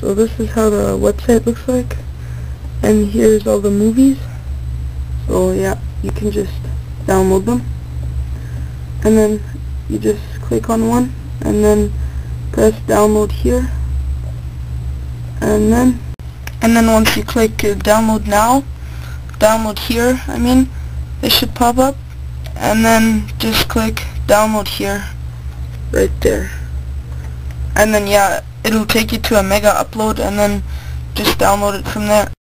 So this is how the website looks like, and here's all the movies. So yeah, you can just download them, and then you just click on one and then press download here, and then once you click download now, download here, they should pop up, and then just click download here, right there, and then yeah, it'll take you to a mega upload, and then just download it from there.